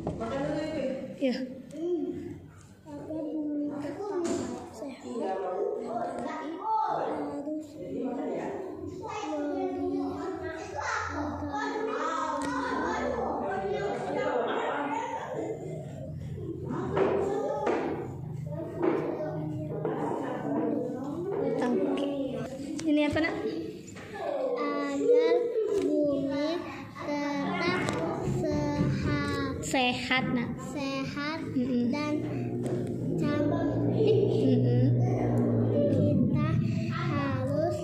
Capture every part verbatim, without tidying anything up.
Ya. Ini apa nak? Agar bumi tetap sehat. Sehat nak. Sehat Mm -mm. dan cantik. Mm -mm. Kita harus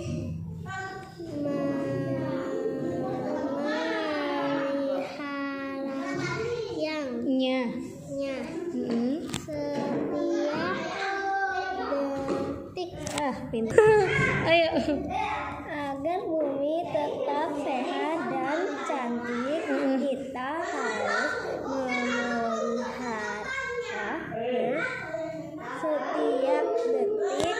memelihara yang Nya. nya Mm -mm. setiap detik. Ah, pintar. Ayo. Agar bumi tetap sehat dan cantik, Mm. kita harus memelihara setiap detik.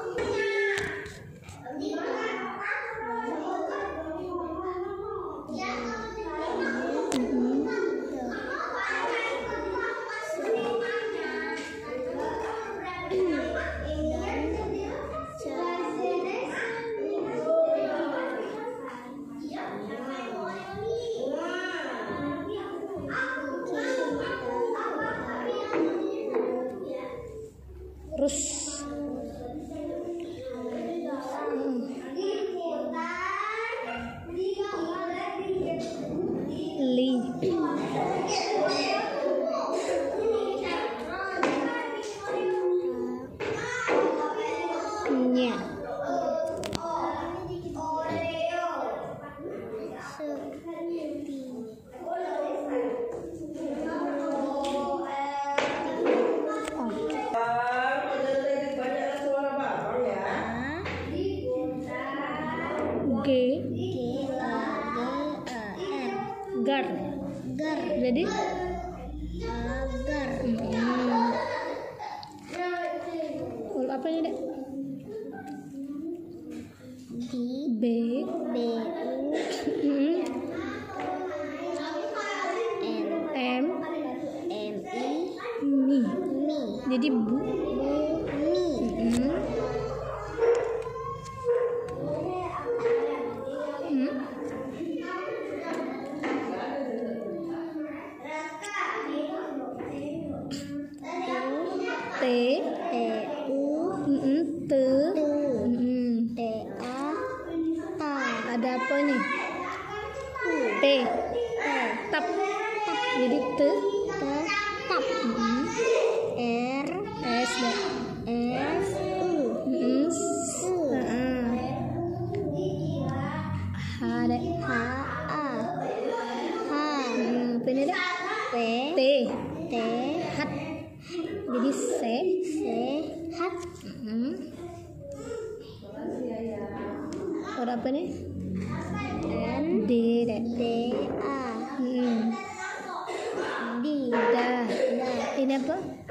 Rus. Li. Nya. G. Gar. Gar. Jadi Agar. hmm. Huruf apa ini dek? Di B. B U Hmm. N M. M I Mi. Mi. Jadi bu. Mi. Hmm. Hmm. T. T U Hmm. T. Tu. Hmm. T A Ta. Ada apa nih? T. T Tap. Jadi T. Tetap. Hmm. R S. Dek. S U Hmm. U Heeh. H. Dek. H A H Hmm. Apa ini dek? T T. T Hat. Jadi C. Sehat. Hmm. Huruf apa nih? N D. Dek. D A Hmm. D Da. Da Ini apa?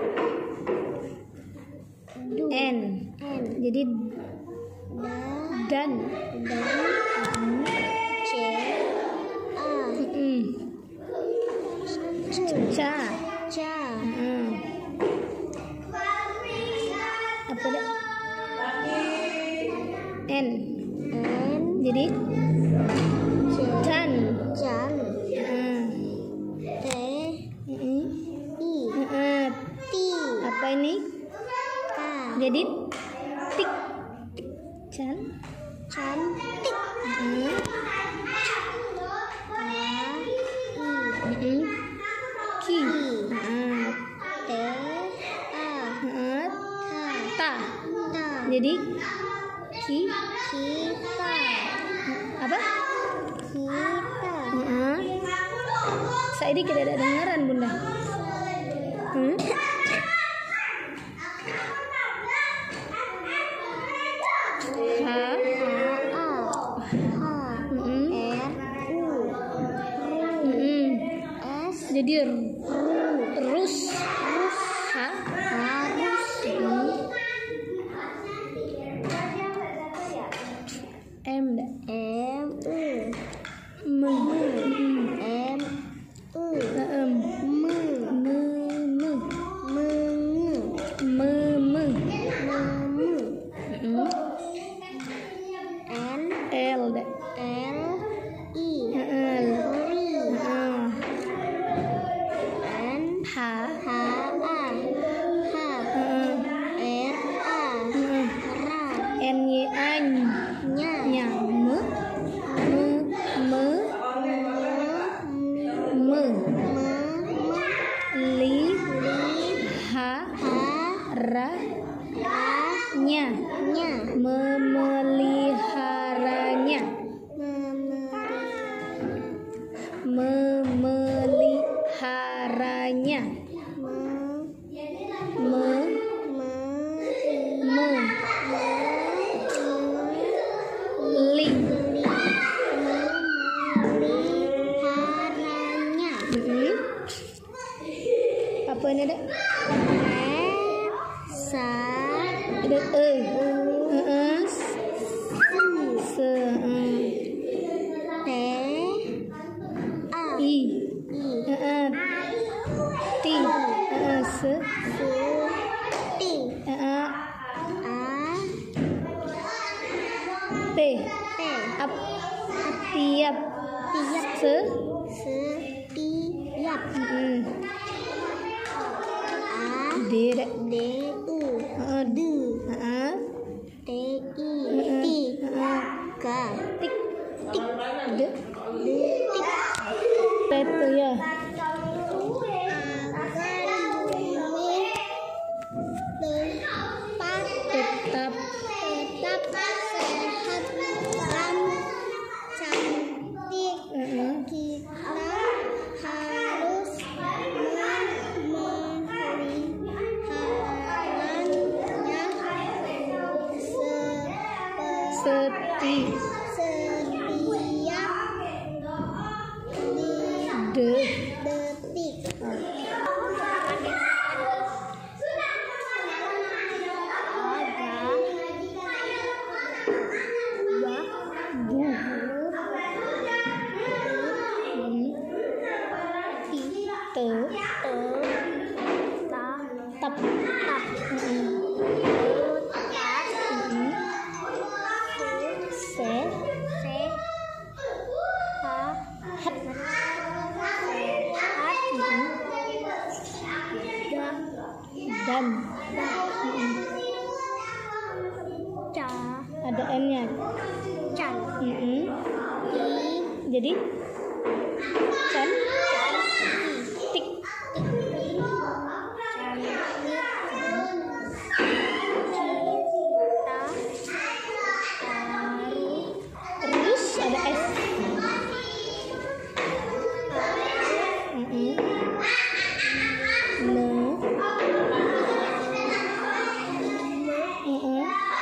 Du N. N Jadi Da dan. Dan C A Hmm. Ca. Ca Hmm. Apa dek? N. N Jadi C dan. Jan Hmm. T Hmm. I Hmm. T Apa ini? K Jadi tik. Can. cantik. Hmm. K I Hmm. Ki. Hmm. T A Hmm. T Ta. Ta Jadi ki. kita Apa? kita Hmm. Saidi tidak ada dengaran bunda. Hmm. H. A H Hmm. R U Hmm. S Jadi r- U rus. H. harus Hmm. M. Dak. M U M. Hmm. M U Em. M ha H A H Heeh. R A Heeh. Ra n y a Nya nya me me me me li ha ra nya Nya memeliharanya memeliharanya me me li Meliharanya Mm-mm. Apa ini ada Sa ada e Heeh. Se mm. T A i I Heeh. ti Heeh. se Su Ti Heeh. A t T ap tiap Tiap se Setiap Mm-mm. A d ada D U Heeh. Du Heeh. T I Heeh. Ti Heeh. Ka tik Tik de Du Tik itu ya agar bumi tempat tetap tetap sehat dan cantik. Heeh. Kita harus memeliharanya seti setiap de detik. bu Mm. te tap Mm-mm. Mm-mm. se hat Mm-mm. dan Mm-mm. ada n-nya Mm-mm. jadi can tik terus ada s Mm-mm. ne Mm-mm.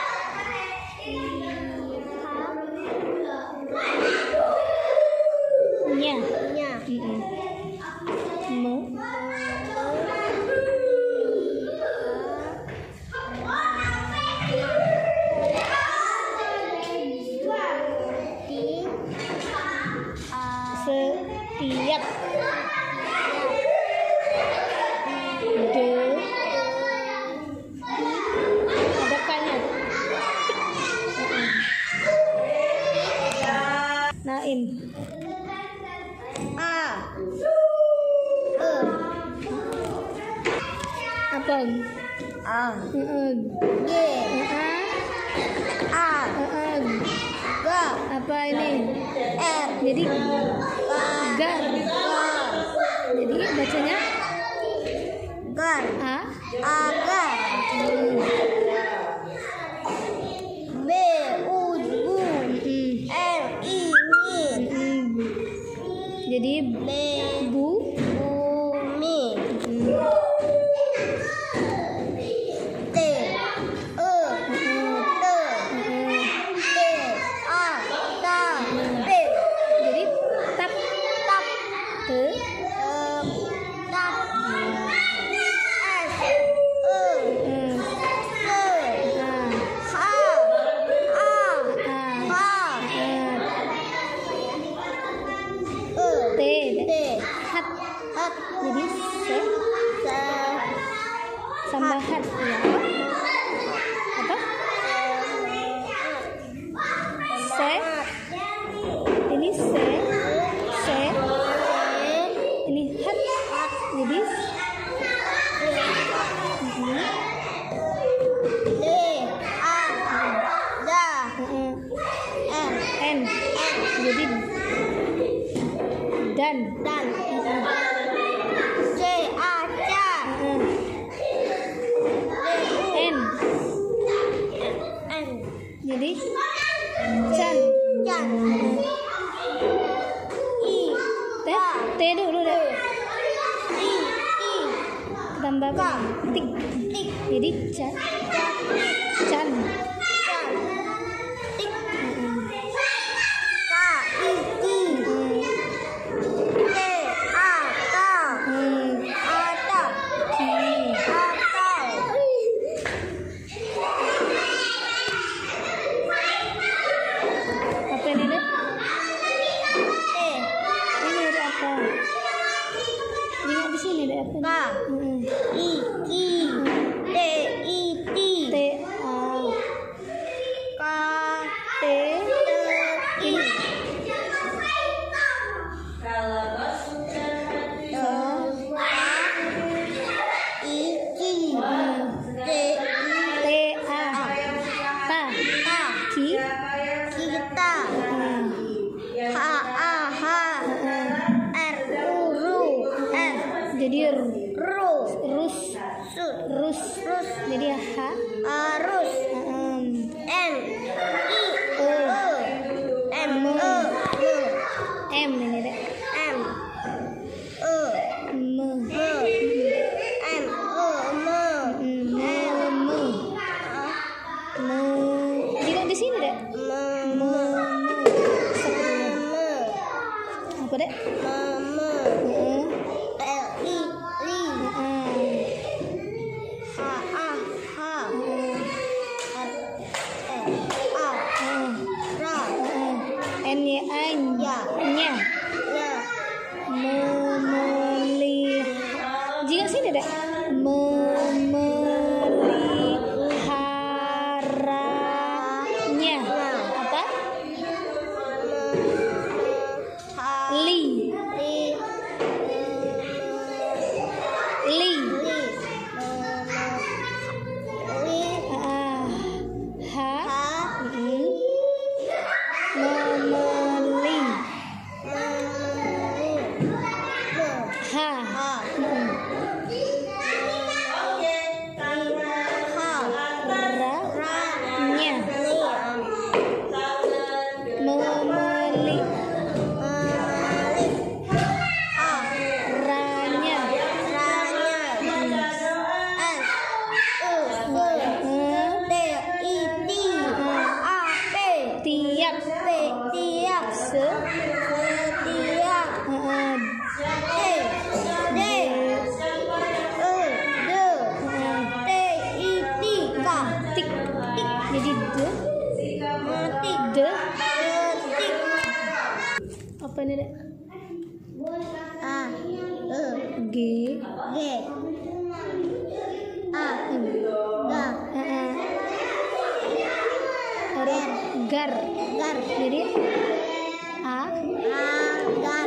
nya Mm-mm. me setiap de ada kanya naim apa A Heeh. G Heeh. A Heeh. G apa ini R jadi K gar jadi bacanya Gar a Agar Hmm. B U Bu Mm-mm. L I Mi Mm-mm. jadi B bu Bumi Mm. T E Mm-mm. T Mm-mm. T A Ta T jadi tap Tap te Em, Tap S E Mm. T a H A a H a E t T hat Hat jadi se Se tambah hat ya apa se ini se se ini hat jadi dan. C A ca. N. N. Jadi can. Can. I. T. T dulu deh. I. I. Tambah K. tik. Tik. Jadi can. Can. Can. Tik. K. I. Ki. T. A. Ta. Hmm. A. Ta. Ki. A. Ta. Apa ini deh? T. Ini ada apa? Lihat di sini deh apa? K. Hmm. I. Ki. T. I. Ti. T A K. T I. Iki. T. T A Ta Ta. Ki. Kita. Hmm. H. A. H. R. U. Ru. S. Jadi r- Ru. rus Sud. rus Rus. jadi H. Arus. Hmm. N. I. E. E. M. E. M ini deh. M. E. M. M. M. E. M. Hmm. M. M. Juga di sini deh. M. M. Apa deh? Mama. Hmm. L. I. Li. Hmm. H. A. H. Hmm. R. E. A. Hmm. Ra. Hmm. N Y A Ya. nya. Ya. Memelihara. Jika sini deh. Memeliharanya. Apa? Ha. Li. Li. Li. Li. Li. Ah. Ha. Ha. Mm. Memeli. Ha. Ha. Mm. Ha. Ra. Ra. Nya. Li. Memeli. Malik. Ha. Ranya. Ranya. S. U. U. Hmm. T. I. Ti. A. P. Tiap. P. Tiap. Se. Setiap. Hmm. D. D. E. De. Hmm. T. I. Ti. Ka. Tik. Tik. Jadi de. Metik. De. Metik. Apa ini deh? A. E. G. G. A. Ga. Hmm. Huruf gar. Gar. Jadi A. Agar.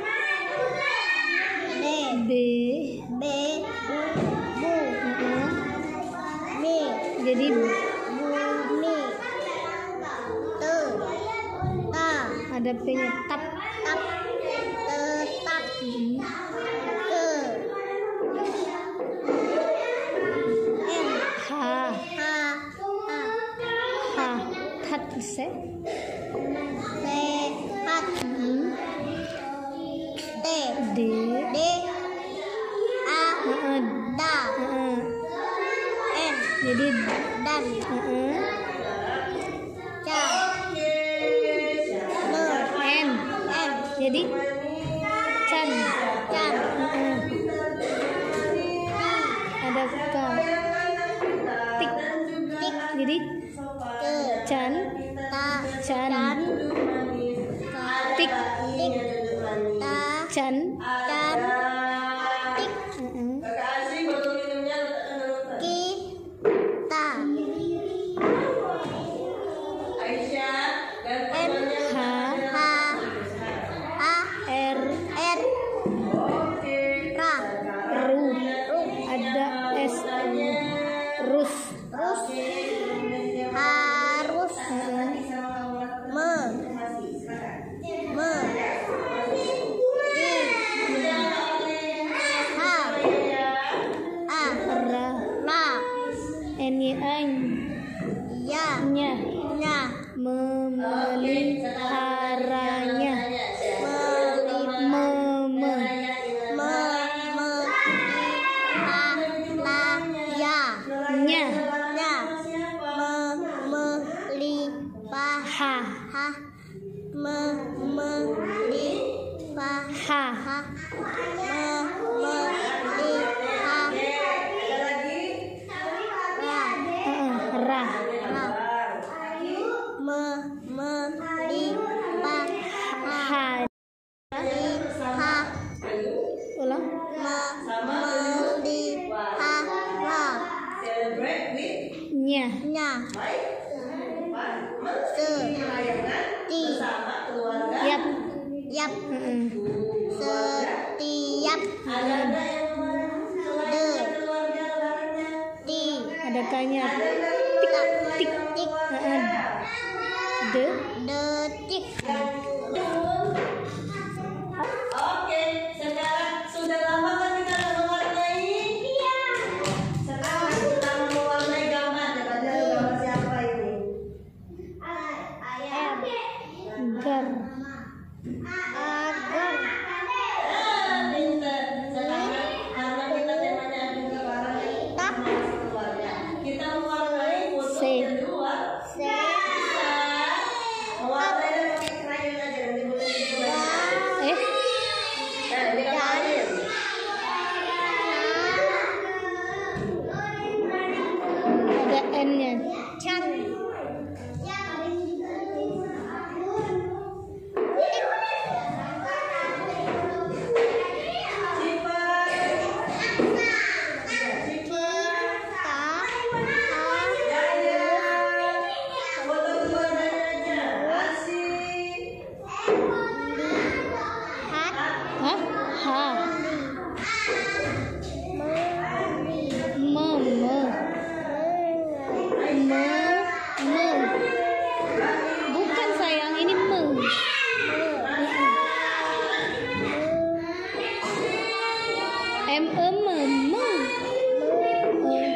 D. B. B. Bu. Hmm. Mi. Jadi Bumi. Te. Ta. ada P-nya. Tap. Tap. Tetap. Hmm. Ke. M. H. Ha. Ha. H. Hat se. Sehat. Hmm. T. D. D. A. Hmm. Da. Hmm. N. Jadi Dan. hmm. Ca. Ne. N. M. Jadi can. Can. Hmm. Ada K. Tik. Tik. Jadi Ke. can. Ta. Can. Can. Ka. Tik. Tik. Ta. Can. Can. Tik. Hmm. Ki. Ta. M. H. H. A. R. R. Ra. Ru. Ru. Ada S. Rus. Rus. Harus. Me. Me. I. Ti. Ada kanya. Tik tik tik. De. Detik. Oke, sekarang sudah lama kan kita mewarnai? Iya. Sekarang kita mewarnai gambar. Coba lihat gambar siapa ini? Ayam. Gar. Agar. Ah, pintar. Sekarang karena kita temanya juga barang Tak. keluarga. Kita mewarnai foto Se. kedua. Se. Mewarnai pakai krayon aja, nanti boleh dicoba. Eh. Nah, ini kan krayon. Ada N-nya. Can. Hah? Ha. Me. Me. Me. Me. Bukan sayang, ini me. M E me. Me. Eh,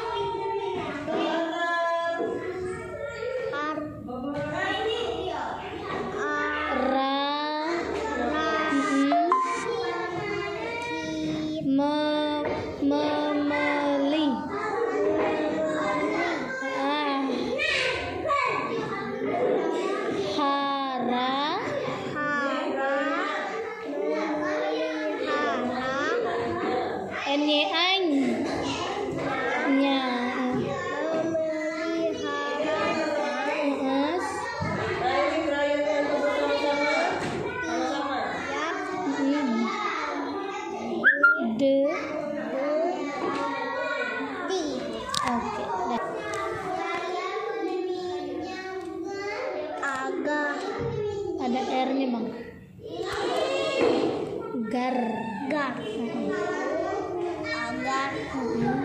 Ra. Mm-mm. Me. Me. Meli. Ah. Hara. N Y An. Nya. Us. Nah, ini krayonnya untuk bersama-sama. Sama-sama. Mm. De. Oke. dah. Agar. Ada R-nya, Bang. Gar. Gar. Mm-mm. Agar. Mm-mm.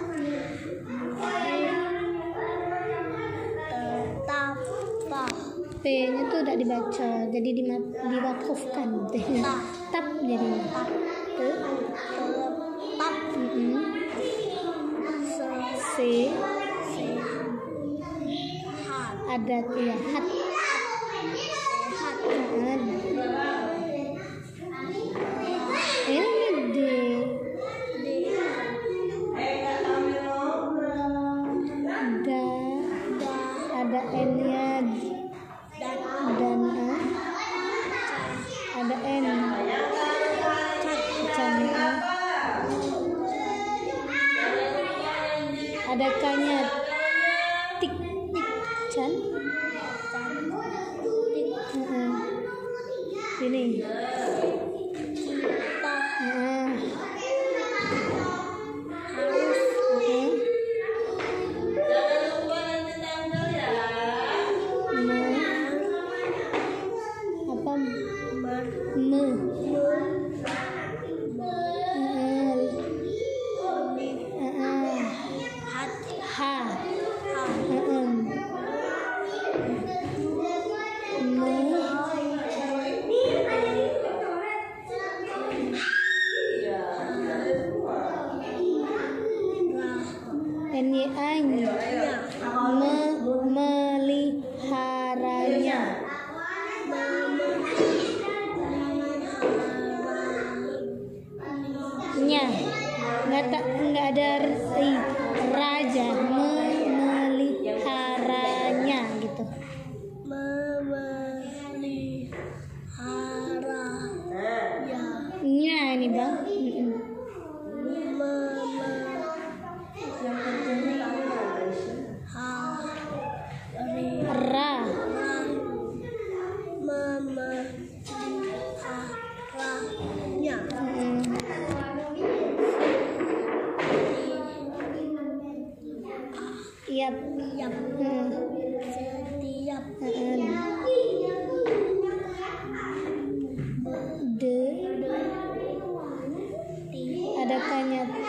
Tetap. P-nya tuh udah dibaca, jadi dima- diwakufkan. Tap. Tap jadinya. Te. Tetap. Mm-mm. C. Sehat. Ada ya hat. Sehat. Ada. Ini D. Da. Ada N-nya. Dan A. Ada N. Can. Ada K-nya. Tik. Can. Heeh. Ini. Heeh. Heeh. Jangan lupa nanti tanggal ya. Me. Apa? Me. Heeh. Heeh. Ha. Heeh. Me. N Y A-nya. Me. Meliharanya. Nya. Nggak tak nggak ada i. Raja. Me. Meliharanya gitu. Memelihara. Ya. Nya ini, Bang. Mm-mm. Ra. Memeliharanya. Mm-mm. Yap. Yang Mm. setiap Mm. De. namanya